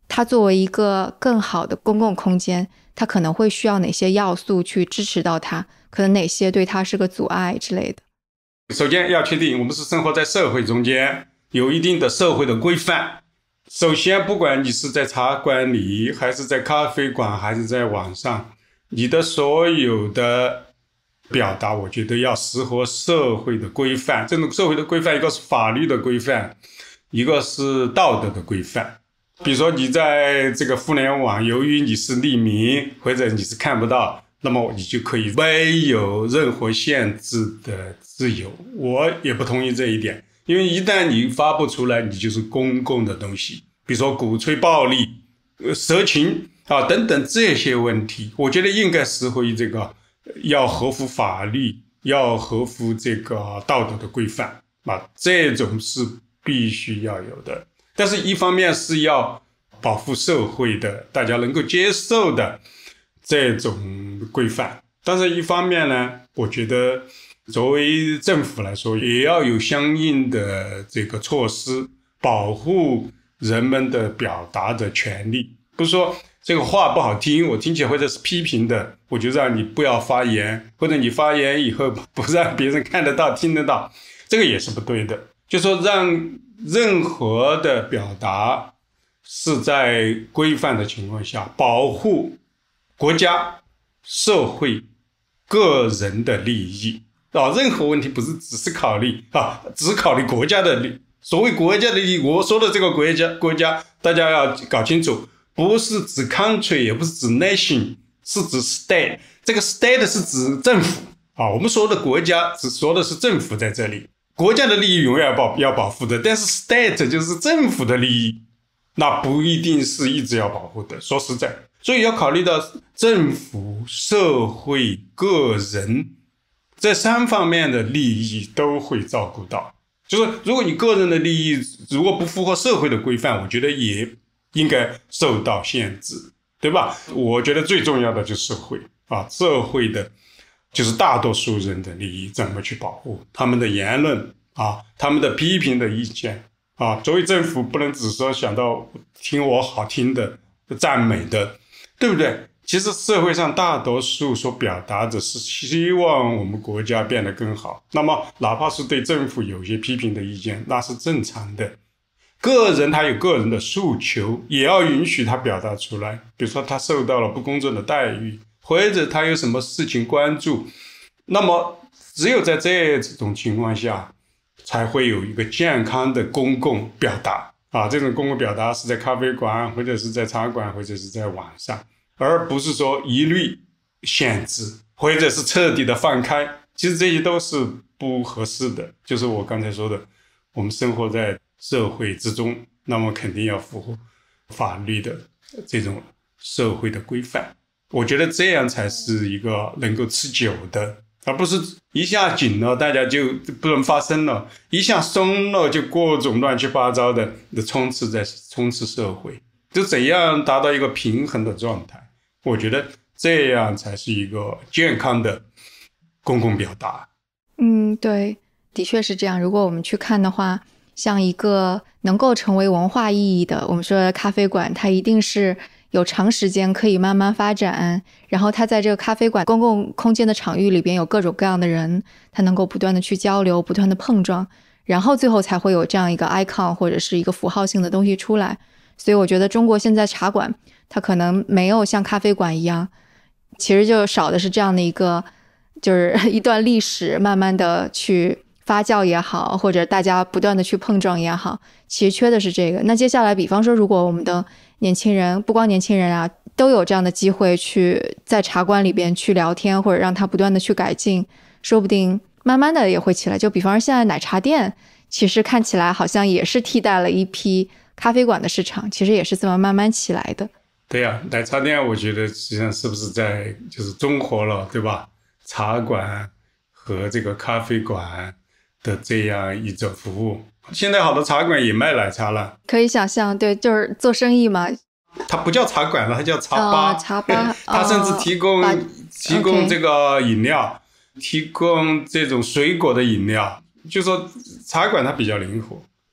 Speaker 3: 它作为一个更好的公共空间，它可能会需要哪些要素去支持到它，可能哪些对它是个阻碍之类的。
Speaker 4: 首先要确定我们是生活在社会中间，有一定的社会的规范。首先不管你是在茶馆里还是在咖啡馆还是在网上，你的所有的表达我觉得要适合社会的规范。这种社会的规范，一个是法律的规范，一个是道德的规范。比如说你在这个互联网，由于你是匿名或者你是看不到，那么你就可以没有任何限制的自由。我也不同意这一点，因为一旦你发布出来，你就是公共的东西，比如说鼓吹暴力、呃、色情啊等等这些问题，我觉得应该适合于这个要合乎法律，要合乎这个道德的规范啊，这种是必须要有的。但是一方面是要保护社会的大家能够接受的这种规范，但是一方面呢，我觉得作为政府来说，也要有相应的这个措施保护人们的表达的权利。不是说这个话不好听，我听起来或者是批评的，我就让你不要发言，或者你发言以后不让别人看得到听得到，这个也是不对的。就说让任何的表达是在规范的情况下保护国家、社会、个人的利益啊，任何问题不是只是考虑啊，只考虑国家的利益。所谓国家的利益，我说的这个国家，国家大家要搞清楚，不是指 country， 也不是指 nation， 是指 state。这个 state 是指政府啊，我们说的国家只说的是政府在这里。国家的利益永远要保要保护的，但是 state 就是政府的利益，那不一定是一直要保护的。说实在，所以要考虑到政府、社会、个人这三方面的利益都会照顾到。就是如果你个人的利益如果不符合社会的规范，我觉得也应该受到限制，对吧？我觉得最重要的就是社会啊，社会的就是大多数人的利益怎么去保护他们的言论啊，他们的批评的意见啊。作为政府不能只说想到听我好听的赞美的，对不对？其实社会上大多数所表达的是希望我们国家变得更好，那么哪怕是对政府有些批评的意见，那是正常的。个人他有个人的诉求，也要允许他表达出来。比如说他受到了不公正的待遇，或者他有什么事情关注，那么只有在这种情况下才会有一个健康的公共表达啊。这种公共表达是在咖啡馆，或者是在茶馆，或者是在网上，而不是说一律限制或者是彻底的放开。其实这些都是不合适的，就是我刚才说的，我们生活在社会之中，那么肯定要符合法律的这种社会的规范。我觉得这样才是一个能够持久的，而不是一下紧了大家就不能发声了，一下松了就各种乱七八糟的充斥在充斥社会。就怎样达到一个平衡的状态，我觉得这样才是一个健康的公共表达。
Speaker 3: 嗯，对，的确是这样。如果我们去看的话，像一个能够成为文化意义的，我们说咖啡馆，它一定是有长时间可以慢慢发展，然后它在这个咖啡馆公共空间的场域里边有各种各样的人，它能够不断的去交流，不断的碰撞，然后最后才会有这样一个 icon 或者是一个符号性的东西出来。所以我觉得中国现在茶馆它可能没有像咖啡馆一样，其实就少的是这样的一个就是一段历史慢慢的去发酵也好，或者大家不断的去碰撞也好，其实缺的是这个。那接下来比方说如果我们的年轻人，不光年轻人啊，都有这样的机会去在茶馆里边去聊天，或者让它不断的去改进，说不定慢慢的也会起来。就比方说现在奶茶店其实看起来好像也是替代了一批咖啡馆的市场，其实也是这么慢慢起来的。
Speaker 4: 对呀、啊，奶茶店我觉得实际上是不是在就是综合了，对吧？茶馆和这个咖啡馆的这样一种服务。现在好多茶馆也卖奶茶了，
Speaker 3: 可以想象，对，就是做生意嘛。
Speaker 4: 它不叫茶馆了，它叫茶吧。
Speaker 3: 哦、茶吧，
Speaker 4: 它甚至提供、
Speaker 3: 哦、
Speaker 4: 提供这个饮料， okay. 提供这种水果的饮料。就说茶馆它比较灵活，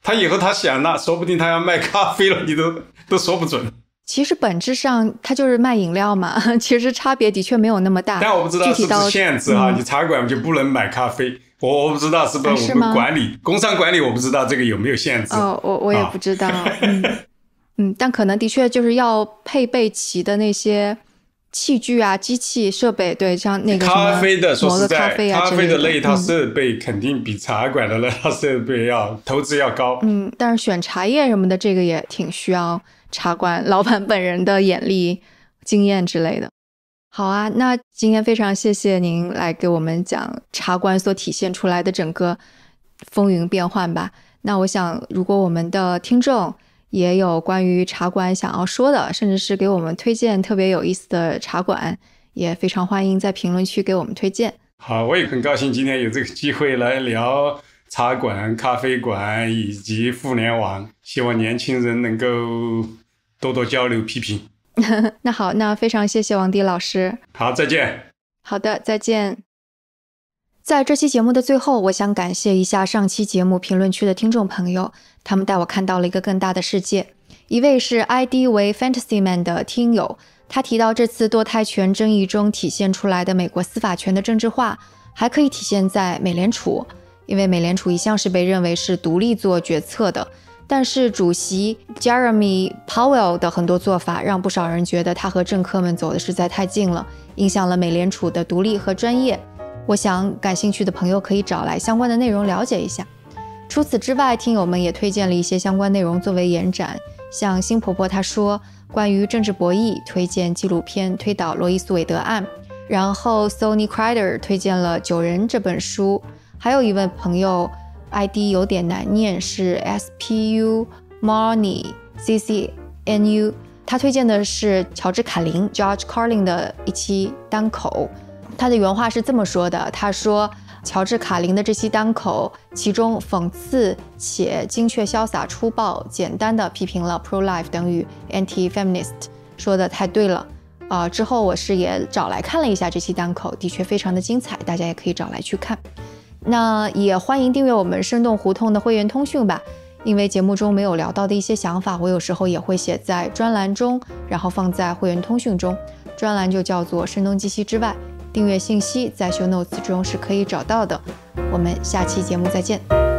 Speaker 4: 他以后他想那说不定他要卖咖啡了，你都都说不准。
Speaker 3: 其实本质上它就是卖饮料嘛，其实差别的确没有那么大。
Speaker 4: 但我不知道是不是限制哈、嗯，你茶馆就不能买咖啡。我我不知道是不是我们管理、啊、工商管理，我不知道这个有没有限制。
Speaker 3: 哦，我我也不知道。啊、嗯嗯，但可能的确就是要配备齐的那些器具啊、机器设备，对，像那个什么
Speaker 4: 咖啡的，说实在，
Speaker 3: 咖啡啊，
Speaker 4: 咖啡的那一套设备肯定比茶馆的那套设备要、嗯、投资要高。
Speaker 3: 嗯，但是选茶叶什么的，这个也挺需要茶馆老板本人的眼力、经验之类的。好啊，那今天非常谢谢您来给我们讲茶馆所体现出来的整个风云变幻吧。那我想，如果我们的听众也有关于茶馆想要说的，甚至是给我们推荐特别有意思的茶馆，也非常欢迎在评论区给我们推荐。
Speaker 4: 好，我也很高兴今天有这个机会来聊茶馆、咖啡馆以及互联网，希望年轻人能够多多交流批评。
Speaker 3: 那好，那非常谢谢王迪老师。
Speaker 4: 好，再见。
Speaker 3: 好的，再见。在这期节目的最后，我想感谢一下上期节目评论区的听众朋友，他们带我看到了一个更大的世界。一位是 I D 为 Fantasyman 的听友，他提到这次堕胎权争议中体现出来的美国司法权的政治化，还可以体现在美联储，因为美联储一向是被认为是独立做决策的。但是主席 Jeremy Powell 的很多做法让不少人觉得他和政客们走的实在太近了，影响了美联储的独立和专业。我想感兴趣的朋友可以找来相关的内容了解一下。除此之外，听友们也推荐了一些相关内容作为延展，像新婆婆她说关于政治博弈推荐纪录片推导罗伊诉韦德案，然后 Sony Crider 推荐了九人这本书，还有一位朋友I D 有点难念，是 S P U Marnie C C N U， 他推荐的是乔治卡林 George Carlin 的一期单口。他的原话是这么说的，他说乔治卡林的这期单口其中讽刺且精确潇洒粗暴简单的批评了 pro-life 等于 anti-feminist， 说的太对了。呃，之后我是也找来看了一下这期单口，的确非常的精彩，大家也可以找来去看。那也欢迎订阅我们生动胡同的会员通讯吧，因为节目中没有聊到的一些想法，我有时候也会写在专栏中，然后放在会员通讯中，专栏就叫做声东击西之外，订阅信息在 show notes 中是可以找到的。我们下期节目再见。